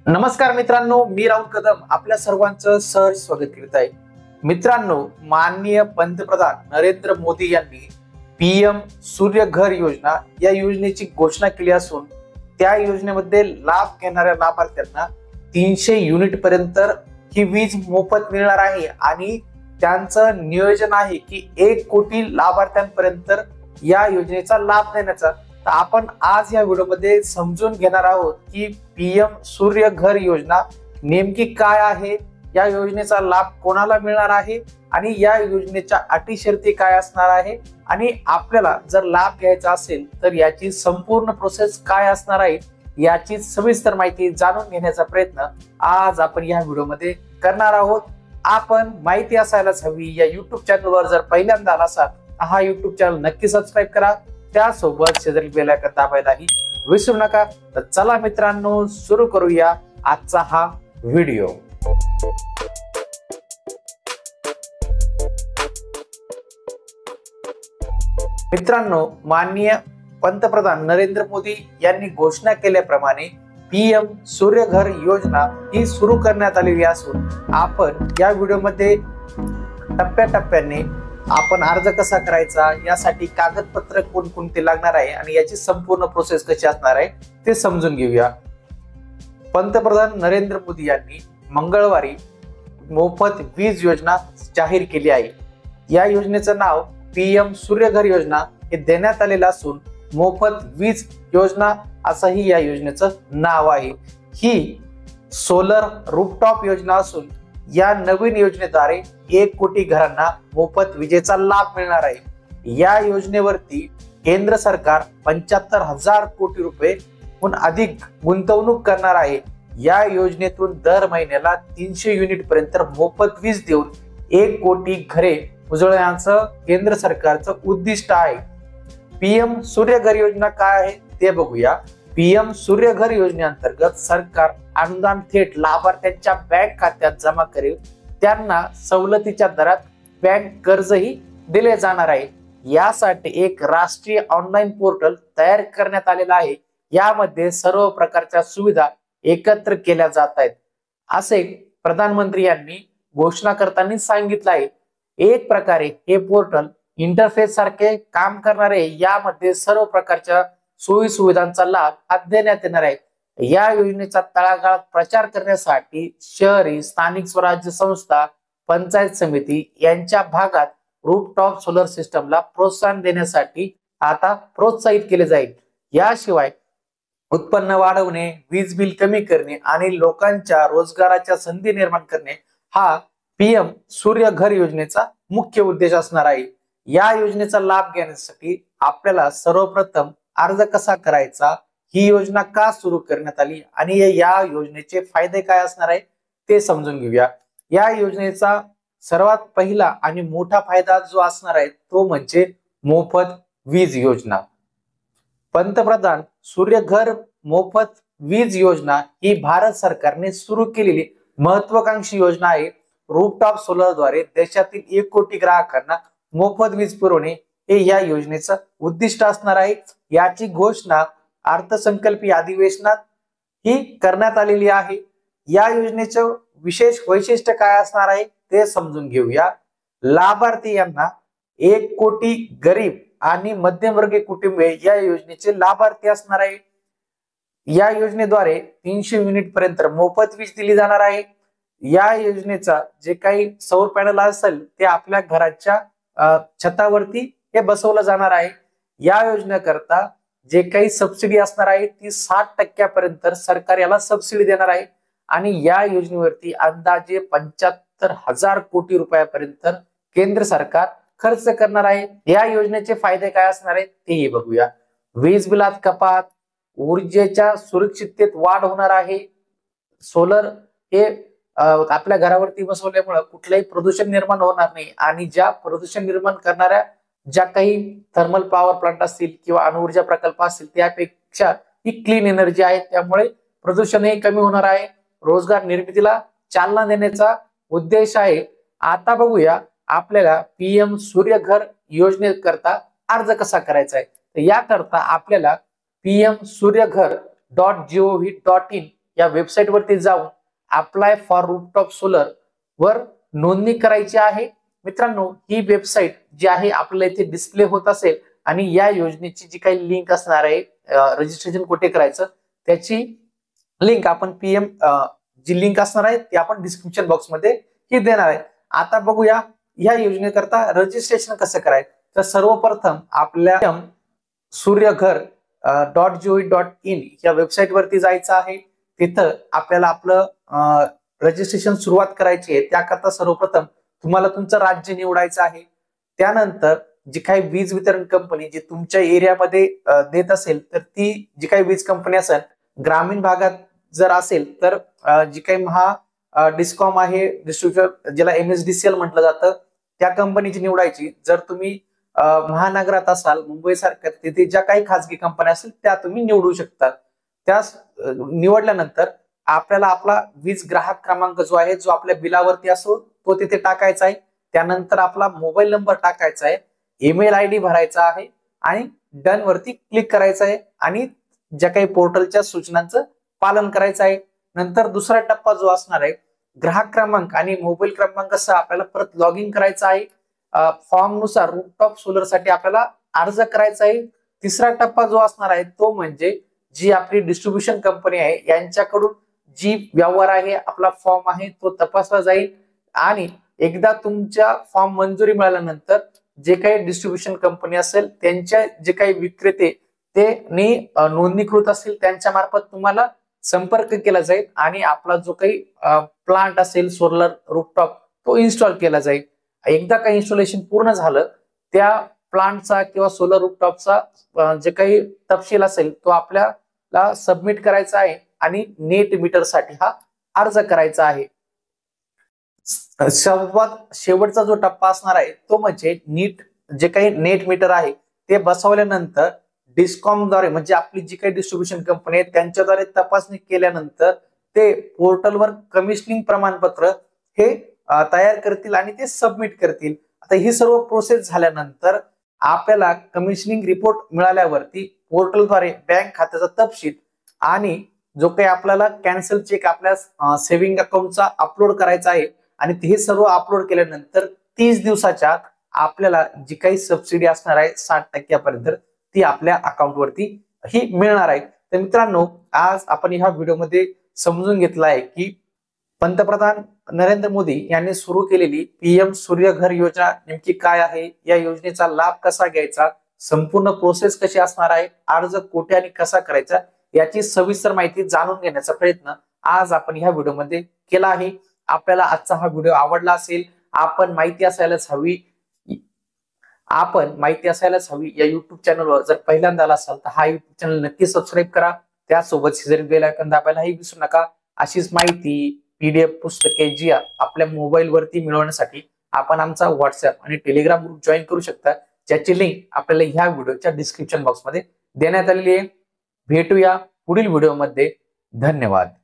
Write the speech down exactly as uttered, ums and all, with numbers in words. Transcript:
नमस्कार मित्रांनो, मी राहुल कदम आपल्या सर्वांचं सहर्ष स्वागत करीत आहे। मित्रांनो, माननीय पंतप्रधान नरेंद्र मोदी यांनी पीएम सूर्यघर योजना या योजनेची घोषणा केली असून त्या योजनेमध्ये लाभ घेणाऱ्या लाभार्थ्यांना तीनशे युनिट पर्यंत ही वीज मोफत मिळणार आहे आणि त्यांचं नियोजन आहे की एक कोटी लाभार्थ्यांपर्यंत या योजनेचा लाभ देण्याचा। तर आपण आज या व्हिडिओमध्ये समजून घेणार आहोत की पीएम सूर्यघर योजना नेमकी काय आहे, या योजनेचा लाभ कोणाला मिळणार आहे आणि या योजनेच्या अटी शर्ती काय असणार आहे आणि आपल्याला जर लाभ घ्यायचा असेल तर याची संपूर्ण प्रोसेस काय असणार आहे याची सविस्तर माहिती जाणून घेण्याचा प्रयत्न आज आपण या व्हिडिओमध्ये करणार आहोत। आपण माहिती असायलाच हवी या युट्यूब चॅनलवर जर पहिल्यांदा आला असाल हा युट्यूब चॅनल नक्की सबस्क्राईब करा, त्यासोबत शेजारी बेल आयकॉन दाबायलाही विसरू नका। तर चला मित्रांनो, सुरू करूया आजचा हा व्हिडिओ। मित्रांनो, माननीय पंतप्रधान नरेंद्र मोदी यांनी घोषणा केल्याप्रमाणे पीएम सूर्यघर योजना ही सुरू करण्यात आलेली असून आपण या व्हिडिओमध्ये टप्प्याटप्प्याने आपण अर्ज कसा करायचा, यासाठी कागदपत्र कोणकोणते लागणार आहे आणि याची संपूर्ण प्रोसेस कशी असणार आहे ते समजून घेऊया। पंतप्रधान नरेंद्र मोदी यांनी मंगळवारी मोफत वीज योजना जाहीर केली आहे। या योजनेचं नाव पीएम सूर्यघर योजना हे देण्यात आलेलं असून मोफत वीज योजना असंही या योजनेचं नाव आहे। ही सोलर रूफटॉप योजना असून या नवीन योजनेद्वारे एक कोटी घरांना मोफत विजेचा लाभ मिळणार आहे। या योजनेवरती केंद्र सरकार पंच्याहत्तर हजार कोटी रुपयेहून अधिक गुंतवणूक करणार आहे। या योजनेतून दर महिन्याला तीनशे युनिट पर्यंत मोफत वीज देऊन एक कोटी घरे उजळण्याचं केंद्र सरकारचं उद्दिष्ट आहे। पीएम सूर्यघर योजना काय आहे ते बघूया। पीएम सूर्यघर योजनेअंतर्गत सरकार अनुदान थेट लाभार्थ्यांच्या बँक खात्यात जमा करेल, त्यांना सवलतीच्या दरात बँक कर्जही दिले जाणार आहे। यासाठी एक राष्ट्रीय ऑनलाईन पोर्टल तयार करण्यात आलेला आहे। यामध्ये सर्व प्रकारच्या सुविधा एकत्र केल्या जात आहेत असे प्रधानमंत्री यांनी घोषणा करताना सांगितलं आहे। एक प्रकारे हे पोर्टल इंटरफेस सारखे काम करणारे, यामध्ये सर्व प्रकारच्या सोयी सुविधांचा लाभ देण्यात येणार आहे। या योजनेचा तळागाळात प्रचार करण्यासाठी शहरी स्थानिक स्वराज्य संस्था, पंचायत समिती यांच्या भागात रूफटॉप सोलर सिस्टमला प्रोत्साहन देण्यासाठी आता प्रोत्साहित केले जाईल। याशिवाय उत्पन्न वाढवणे, वीज बिल कमी करणे आणि लोकांच्या रोजगाराच्या संधी निर्माण करणे हा पीएम सूर्यघर योजनेचा मुख्य उद्देश असणार आहे। या योजनेचा लाभ घेण्यासाठी आपल्याला सर्वप्रथम अर्ज कसा करायचा, ही योजना का सुरू करण्यात आली आणि या योजनेचे फायदे काय असणार आहे ते समजून घेऊया। या योजनेचा सर्वात पहिला आणि मोठा फायदा जो असणार आहे तो म्हणजे मोफत वीज योजना। पंतप्रधान सूर्यघर मोफत वीज योजना ही भारत सरकारने सुरू केलेली महत्वाकांक्षी योजना आहे। रूफटॉप सोलरद्वारे देशातील एक कोटी ग्राहकांना मोफत वीज पुरवणे हे या योजनेचं उद्दिष्ट असणार आहे। याची घोषणा अर्थसंकल्पीय अधिवेशनात ही करण्यात आलेली आहे। या योजनेचं विशेष वैशिष्ट्य काय असणार आहे ते समजून घेऊया। लाभार्थी यांना एक कोटी गरीब आणि मध्यमवर्गीय कुटुंबे या योजनेचे लाभार्थी असणार आहे। या योजनेद्वारे तीनशे युनिट पर्यंत मोफत वीज दिली जाणार आहे। या योजनेचा जे काही सौर पॅनल असेल ते आपल्या घराच्या छतावरती हे बसवलं जाणार आहे। या योजनेकरता जे काही सबसिडी असणार आहे ती साठ टक्क्यापर्यंत सरकार याला सबसिडी देणार आहे आणि या योजनेवरती अंदाजे पंच्याहत्तर हजार कोटी रुपयापर्यंत केंद्र सरकार खर्च करणार आहे। या योजनेचे फायदे काय असणार आहेत तेही बघूया। वीज बिलात कपात, ऊर्जेच्या सुरक्षिततेत वाढ होणार आहे। सोलर हे आपल्या घरावरती बसवल्यामुळे कुठलंही प्रदूषण निर्माण होणार नाही आणि ज्या प्रदूषण निर्माण करणाऱ्या ज्या काही थर्मल पॉवर प्लांट असतील किंवा अणुऊर्जा प्रकल्प असतील त्यापेक्षा ही क्लीन एनर्जी आहे, त्यामुळे प्रदूषणही कमी होणार आहे। रोजगार निर्मितीला चालना देण्याचा उद्देश आहे। आता बघूया आपल्याला पीएम सूर्यघर योजनेकरता अर्ज कसा करायचा आहे। तर याकरता आपल्याला PM Suryaghar dot G O V dot in या वेबसाईट वरती जाऊन अप्लाय फॉर रूफटॉप सोलर वर नोंदणी करायची आहे। मित्रांनो, ही वेबसाईट जी आहे आपल्याला इथे डिस्प्ले होत असेल आणि या योजनेची जी काही लिंक असणार आहे, रजिस्ट्रेशन कुठे करायचं त्याची लिंक आपण पीएम जी लिंक असणार आहे ती आपण डिस्क्रिप्शन बॉक्स मध्ये ही देणार आहे। आता बघूया या योजनेकरता रजिस्ट्रेशन कसं करायचं। तर सर्वप्रथम आपल्या Suryaghar dot G O V dot in या वेबसाईट वरती जायचं आहे। तिथं आपल्याला आपलं रजिस्ट्रेशन सुरुवात करायची आहे। त्याकरता सर्वप्रथम तुम्हाला तुमचं राज्य निवडायचं आहे। त्यानंतर जी काही वीज वितरण कंपनी जी तुमच्या एरियामध्ये देत असेल तर ती जी काही वीज कंपनी असेल, ग्रामीण भागात जर असेल तर जी काही महा डिस्कॉम आहे, डिस्ट्रीब्युटर ज्याला एमएसडीसीएल म्हटलं जातं, त्या कंपनीची निवडायची। जर तुम्ही महानगरात असाल, मुंबई सारख्या, तिथे ज्या काही खासगी कंपन्या असतील त्या तुम्ही निवडू शकता। त्या निवडल्यानंतर आपल्याला आपला वीज ग्राहक क्रमांक जो आहे, जो आपल्या बिलावरती असो तो तिथे टाकायचा आहे। त्यानंतर आपला मोबाईल नंबर टाकायचा आहे, ईमेल आय डी भरायचा आहे आणि डन वरती क्लिक करायचं आहे आणि ज्या काही पोर्टलच्या सूचनांचं पालन करायचं आहे। नंतर दुसरा टप्पा जो असणार आहे, ग्राहक क्रमांक आणि मोबाईल क्रमांकासह आपल्याला परत लॉग इन करायचं आहे। फॉर्म नुसार रूफटॉप सोलर साठी आपल्याला अर्ज करायचा आहे। तिसरा टप्पा जो असणार आहे तो म्हणजे जी आपली डिस्ट्रीब्युशन कंपनी आहे यांच्याकडून जी व्यवहार आहे, आपला फॉर्म आहे तो तपासला जाईल आणि एकदा तुमच्या फॉर्म मंजुरी मिळाल्यानंतर जे काही डिस्ट्रीब्युशन कंपनी असेल त्यांच्या जे काही विक्रेते ते नोंदणीकृत असतील त्यांच्या मार्फत तुम्हाला संपर्क केला जाईल आणि आपला जो काही प्लांट असेल सोलर रूफटॉप तो इन्स्टॉल केला जाईल। एकदा का इन्स्टॉलेशन पूर्ण झालं, त्या प्लांटचा किंवा सोलर रूफटॉपचा जे काही तपशील असेल तो आपल्याला सबमिट करायचा आहे आणि नेट मीटर साठी हा अर्ज करायचा आहे। सर्वात शेवटचा जो टप्पा असणार आहे तो म्हणजे नीट जे काही नेट मीटर आहे ते बसवल्यानंतर डिस्कॉमद्वारे, म्हणजे आपली जी काही डिस्ट्रीब्युशन कंपनी आहे त्यांच्याद्वारे तपासणी केल्यानंतर ते पोर्टलवर कमिशनिंग प्रमाणपत्र हे तयार करतील आणि ते सबमिट करतील। आता ही सर्व प्रोसेस झाल्यानंतर आपल्याला कमिशनिंग रिपोर्ट मिळाल्यावरती पोर्टलद्वारे बँक खात्याचा तपशील आणि जो काही आपल्याला कॅन्सल चेक आपल्या सेव्हिंग अकाउंटचा अपलोड करायचा आहे आणि हे सर्व अपलोड केल्यानंतर तीस दिवसाच्या आपल्याला जी काही सबसिडी असणार आहे साठ टक्क्यापर्यंत ती आपल्या अकाउंट वरती ही मिळणार आहे। तर मित्रांनो, आज आपण ह्या व्हिडिओमध्ये समजून घेतलं आहे की पंतप्रधान नरेंद्र मोदी यांनी सुरू केलेली पीएम सूर्यघर योजना नेमकी काय आहे, या योजनेचा लाभ कसा घ्यायचा, संपूर्ण प्रोसेस कशी असणार आहे, अर्ज कुठे आणि कसा करायचा याची सविस्तर माहिती जाणून घेण्याचा प्रयत्न आज आपण ह्या व्हिडिओमध्ये केला आहे। आपल्याला आजचा हा व्हिडिओ आवडला असेल, आपण माहिती असायलाच हवी आपण माहिती असायलाच हवी या युट्यूब चॅनलवर जर पहिल्यांदा आला असाल तर हा युट्यूब चॅनल नक्की सबस्क्राईब करा। त्यासोबत शेजारी बेल आयकॉन दाबायलाही विसरू नका। अशीच माहिती, पीडीएफ, पुस्तके जी आपल्या मोबाईल वरती मिळवण्यासाठी आपण आमचा व्हॉट्सअप आणि टेलिग्राम ग्रुप जॉईन करू शकता, ज्याची लिंक आपल्याला ह्या व्हिडिओच्या डिस्क्रिप्शन बॉक्स मध्ये देण्यात आलेली आहे। भेटूया पुढील व्हिडिओमध्ये। धन्यवाद।